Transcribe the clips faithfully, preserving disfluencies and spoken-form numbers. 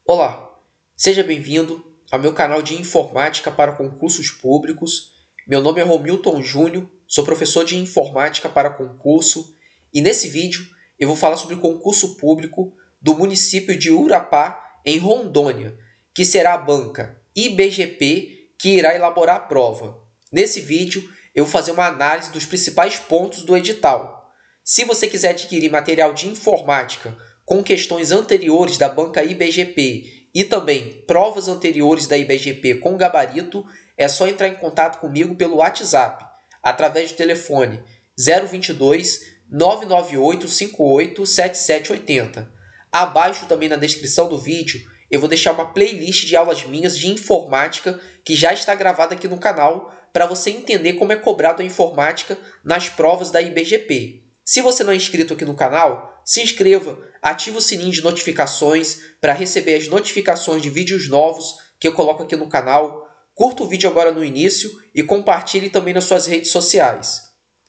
Olá, seja bem-vindo ao meu canal de Informática para Concursos Públicos. Meu nome é Romilton Júnior, sou professor de Informática para Concurso e nesse vídeo eu vou falar sobre o concurso público do município de Urapá, em Rondônia, que será a banca I B G P que irá elaborar a prova. Nesse vídeo eu vou fazer uma análise dos principais pontos do edital. Se você quiser adquirir material de informática com questões anteriores da banca I B G P e também provas anteriores da I B G P com gabarito, é só entrar em contato comigo pelo WhatsApp, através do telefone zero vinte e dois, nove nove oito, cinco oito, sete sete oito zero. Abaixo também na descrição do vídeo eu vou deixar uma playlist de aulas minhas de informática que já está gravada aqui no canal para você entender como é cobrado a informática nas provas da I B G P. Se você não é inscrito aqui no canal, se inscreva, ative o sininho de notificações para receber as notificações de vídeos novos que eu coloco aqui no canal. Curta o vídeo agora no início e compartilhe também nas suas redes sociais.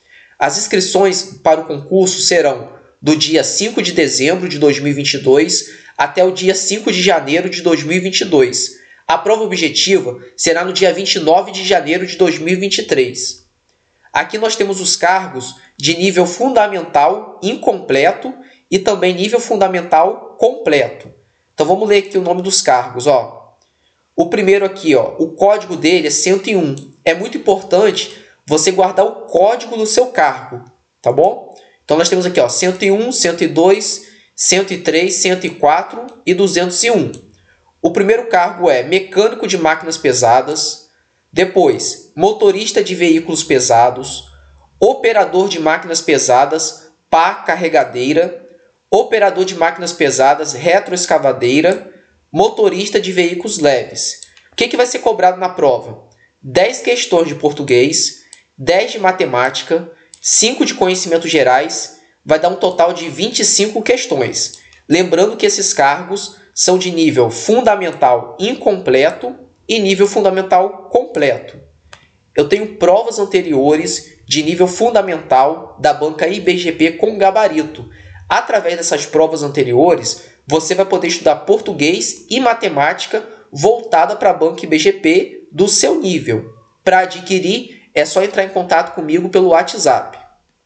As inscrições para o concurso serão do dia cinco de dezembro de dois mil e vinte e dois até o dia cinco de janeiro de dois mil e vinte e dois. A prova objetiva será no dia vinte e nove de janeiro de dois mil e vinte e três. Aqui nós temos os cargos de nível fundamental incompleto e também nível fundamental completo. Então vamos ler aqui o nome dos cargos. Ó. O primeiro aqui, ó, o código dele é cento e um. É muito importante você guardar o código do seu cargo, tá bom? Então nós temos aqui, ó, cento e um, cento e dois, cento e três, cento e quatro e duzentos e um. O primeiro cargo é mecânico de máquinas pesadas. Depois, motorista de veículos pesados, operador de máquinas pesadas, pá carregadeira, operador de máquinas pesadas, retroescavadeira, motorista de veículos leves. O que, que vai ser cobrado na prova? dez questões de português, dez de matemática, cinco de conhecimentos gerais, vai dar um total de vinte e cinco questões. Lembrando que esses cargos são de nível fundamental incompleto e nível fundamental completo. Eu tenho provas anteriores de nível fundamental da banca I B G P com gabarito. Através dessas provas anteriores, você vai poder estudar português e matemática voltada para a banca I B G P do seu nível. Para adquirir, é só entrar em contato comigo pelo WhatsApp.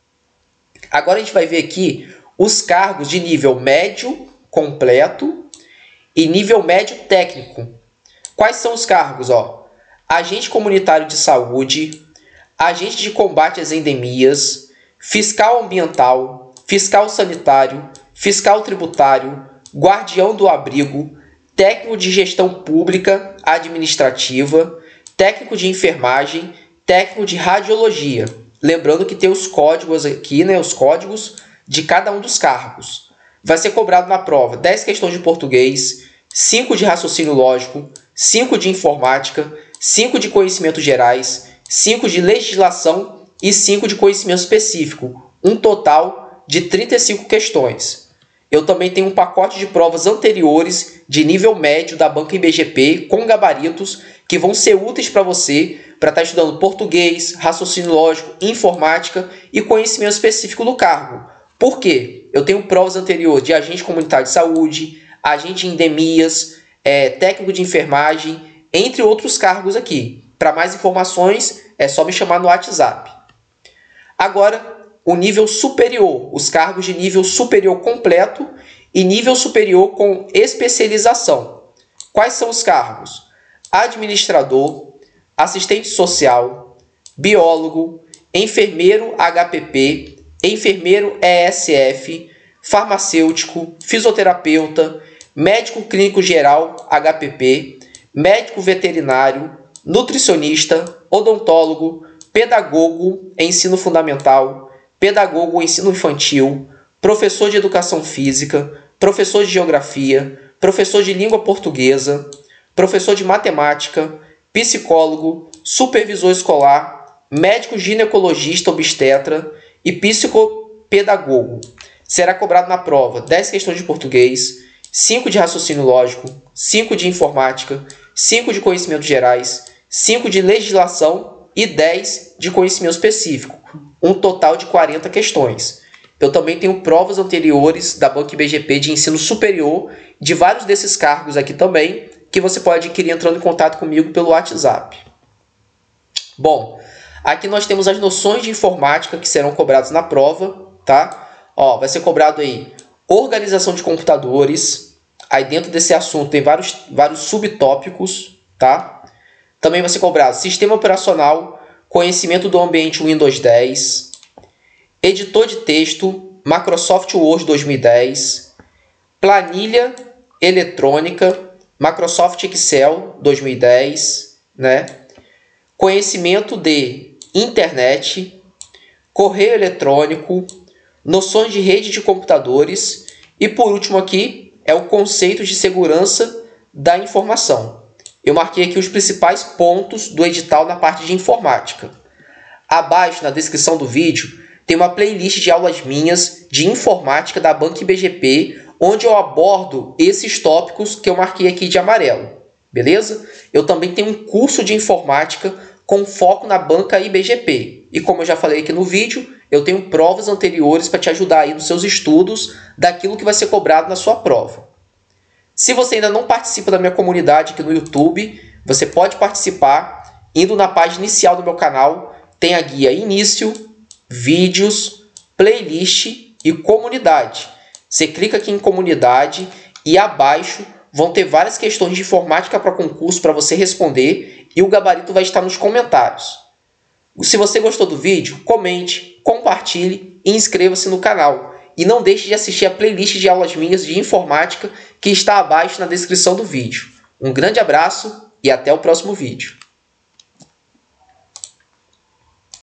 Agora a gente vai ver aqui os cargos de nível médio completo e nível médio técnico. Quais são os cargos? Ó? Agente comunitário de saúde, agente de combate às endemias, fiscal ambiental, fiscal sanitário, fiscal tributário, guardião do abrigo, técnico de gestão pública administrativa, técnico de enfermagem, técnico de radiologia. Lembrando que tem os códigos aqui, né, os códigos de cada um dos cargos. Vai ser cobrado na prova dez questões de português, cinco de raciocínio lógico, cinco de informática, cinco de conhecimentos gerais, cinco de legislação e cinco de conhecimento específico. Um total de trinta e cinco questões. Eu também tenho um pacote de provas anteriores de nível médio da banca I B G P com gabaritos que vão ser úteis para você para estar estudando português, raciocínio lógico, informática e conhecimento específico do cargo. Por quê? Eu tenho provas anteriores de agente comunitário de saúde, agente de endemias, é, técnico de enfermagem, entre outros cargos aqui. Para mais informações, é só me chamar no WhatsApp. Agora, o nível superior, os cargos de nível superior completo e nível superior com especialização. Quais são os cargos? Administrador, assistente social, biólogo, enfermeiro H P P, enfermeiro E S F, farmacêutico, fisioterapeuta, médico clínico geral H P P, médico veterinário, nutricionista, odontólogo, pedagogo em ensino fundamental, pedagogo em ensino infantil, professor de educação física, professor de geografia, professor de língua portuguesa, professor de matemática, psicólogo, supervisor escolar, médico ginecologista obstetra e psicopedagogo. Será cobrado na prova dez questões de português, cinco de raciocínio lógico, cinco de informática, cinco de conhecimentos gerais, cinco de legislação e dez de conhecimento específico. Um total de quarenta questões. eu também tenho provas anteriores da Banco I B G P de ensino superior, de vários desses cargos aqui também, que você pode adquirir entrando em contato comigo pelo WhatsApp. Bom, aqui nós temos as noções de informática que serão cobradas na prova, tá? Ó, vai ser cobrado aí organização de computadores. Aí dentro desse assunto tem vários, vários subtópicos, tá? Também vai ser cobrado sistema operacional, conhecimento do ambiente Windows dez, editor de texto, Microsoft Word dois mil e dez, planilha eletrônica, Microsoft Excel dois mil e dez, né? Conhecimento de internet, correio eletrônico, noções de rede de computadores e, por último aqui, é o conceito de segurança da informação. Eu marquei aqui os principais pontos do edital na parte de informática. Abaixo, na descrição do vídeo, tem uma playlist de aulas minhas de informática da Banco I B G P, onde eu abordo esses tópicos que eu marquei aqui de amarelo. Beleza? Eu também tenho um curso de informática com foco na banca I B G P. E como eu já falei aqui no vídeo, eu tenho provas anteriores para te ajudar aí nos seus estudos daquilo que vai ser cobrado na sua prova. Se você ainda não participa da minha comunidade aqui no YouTube, você pode participar indo na página inicial do meu canal, tem a guia Início, Vídeos, Playlist e Comunidade. Você clica aqui em Comunidade e abaixo vão ter várias questões de informática para concurso para você responder e o gabarito vai estar nos comentários. Se você gostou do vídeo, comente, compartilhe e inscreva-se no canal. E não deixe de assistir a playlist de aulas minhas de informática que está abaixo na descrição do vídeo. Um grande abraço e até o próximo vídeo.